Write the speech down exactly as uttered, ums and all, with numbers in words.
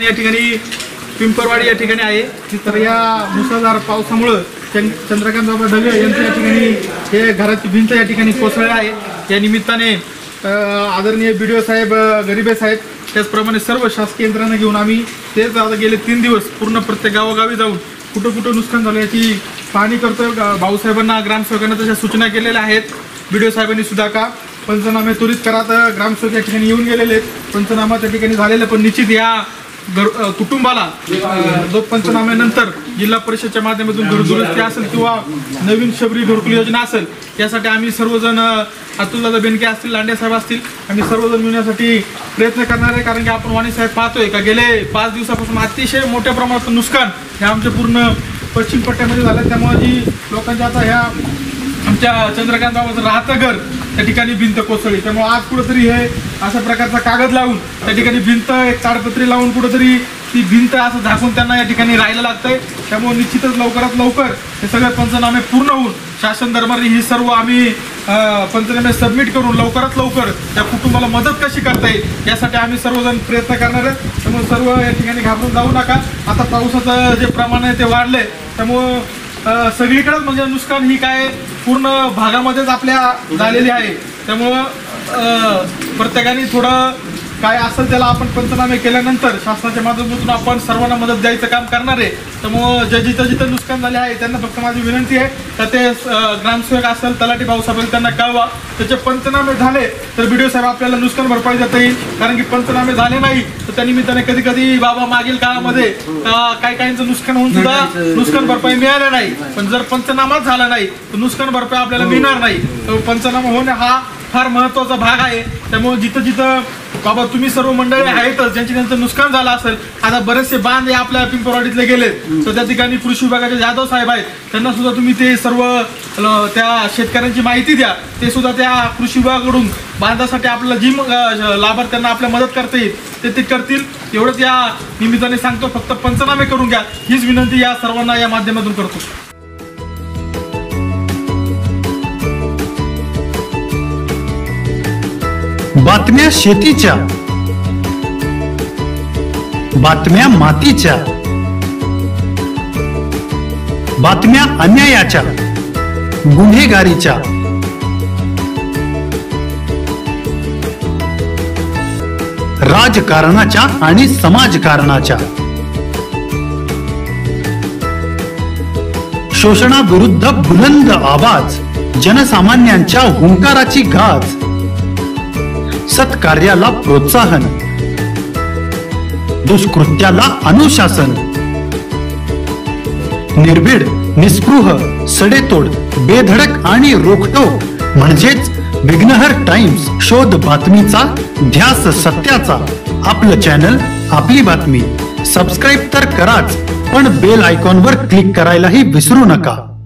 या ठिकाणी पिंपरवाडी या ठिकाणी आहे। तर या मुसळधार पावसामुळे चंद्रकांत बाबा ढगे यांच्या या ठिकाणी हे घराची भिंत या ठिकाणी कोसळली आहे। या निमित्ताने आदरणीय बीडीओ साहेब, गरीबे साहेब, त्याचप्रमाणे सर्व शासकीय यंत्रणा घेऊन आम्ही तेच आता गेले तीन दिवस पूर्ण प्रत्येक गावोगावी जाऊन कुठं कुठं नुकसान झालं याची पाहणी करतोय। भाऊसाहेबांना, ग्रामसेवकांना तशा सूचना केलेल्या आहेत। बीडीओ साहेबांनी सुद्धा का पंचनामे त्वरित करा, तर ग्रामसेवक या ठिकाणी येऊन गेलेले आहेत। पंचनामा त्या ठिकाणी झालेलं, पण निश्चित या कुटुंबाला जो पंचनाम्यानंतर जिल्हा परिषदच्या माध्यमातून घरदुरुस्ती असेल किंवा नवीन शबरी घरकुल योजना असेल यासाठी आम्ही सर्वजण, अतुलदादा बेनके असतील, लांडे साहेब असतील, आम्ही सर्वजण मिळण्यासाठी प्रयत्न करणार आहे। कारण की आपण वाणी साहेब पाहतोय का गेले पाच दिवसापासून अतिशय मोठ्या प्रमाणात नुकसान हे आमच्या पूर्ण पश्चिम पट्ट्यामध्ये झालं। त्यामुळे जी लोकांच्या आता ह्या आमच्या चंद्रकांत बाबाचं राहतं घर त्या ठिकाणी भिंत कोसळली, त्यामुळे आज कुठंतरी हे अशा प्रकारचा कागद लावून त्या ठिकाणी भिंत, एक ताडपत्री लावून कुठंतरी ती भिंत असं झाकून त्यांना या ठिकाणी राहायला लागतंय। त्यामुळे निश्चितच लवकरात लवकर हे सगळे पंचनामे पूर्ण होऊन शासन दरबारी ही सर्व आम्ही पंचनामे सबमिट करून लवकरात लवकर त्या कुटुंबाला मदत कशी करता येईल यासाठी आम्ही सर्वजण प्रयत्न करणार आहे। त्यामुळे सर्व या ठिकाणी घाबरून जाऊ नका। आता पावसाचं जे प्रमाण आहे ते वाढले, त्यामुळं सगळीकडेच म्हणजे नुकसान ही काय पूर्ण भागामध्येच आपल्या झालेली आहे। त्यामुळं प्रत्येकाने थोडं काय असेल त्याला आपण पंचनामे केल्यानंतर शासनाच्या माध्यमातून आपण सर्वांना मदत द्यायचं काम करणार आहे। त्यामुळं जे जिथं जिथं नुकसान झाले आहे त्यांना फक्त माझी विनंती आहे तर ते ग्रामसेवक असेल, तलाठी भाऊसाहेब त्यांना कळवा। त्याचे पंचनामे झाले तर बीडीओ साहेब आपल्याला नुकसान भरपाई देता येईल। कारण की पंचनामे झाले नाही तर त्या निमित्ताने कधी कधी बाबा मागील काळामध्ये काही काहींचं नुकसान होऊन सुद्धा नुकसान भरपाई मिळालं नाही, पण जर पंचनामाच झाला नाही तर नुकसान भरपाई आपल्याला मिळणार नाही। तर पंचनामा होणे हा फार महत्त्वाचा भाग आहे। त्यामुळे जिथं जिथं बाबा तुम्ही सर्व मंडळी आहेतच ज्यांचे त्यांचं नुकसान झालं असेल, आता बरेचसे बांध हे आपल्या पिंपरवाडीतले गेलेत, तर त्या ठिकाणी कृषी विभागाचे जाधव साहेब आहेत, त्यांना सुद्धा तुम्ही ते सर्व त्या शेतकऱ्यांची माहिती द्या। ते सुद्धा त्या कृषी विभागाकडून बांधासाठी आपल्याला जी लाभार्थ्यांना आपल्या मदत करता येईल ते ते करतील। एवढंच या निमित्ताने सांगतो, फक्त पंचनामे करून घ्या हीच विनंती या सर्वांना या माध्यमातून करतो। बातम्या शेतीच्या, बातम्या मातीच्या, बातम्या अन्यायाच्या, गुन्हेगारीच्या, राजकारणाच्या आणि समाजकारणाच्या, शोषणाविरुद्ध बुलंद आवाज, जनसामान्यांच्या हुंकाराची गाज, सत्कार्याला प्रोत्साहन, दुष्कृत्याला अनुशासन, निर्भीड, निस्पृह, सडेतोड, बेधडक आणि रोखटोक म्हणजेच विघ्नहर टाइम्स, शोध बातमीचा, ध्यास सत्याचा। आपलं चॅनल, आपली बातमी। सबस्क्राईब तर कराच, पण बेल आयकॉनवर क्लिक करायलाही विसरू नका।